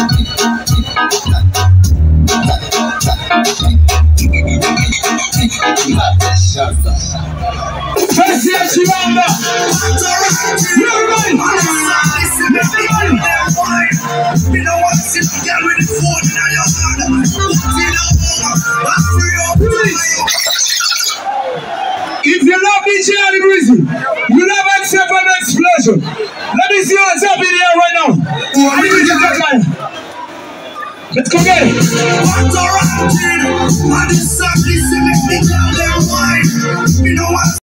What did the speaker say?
If you love DJ Ali Breezy, you love Accept an Explosion. Let me see what's up in here right now. Let's go get it.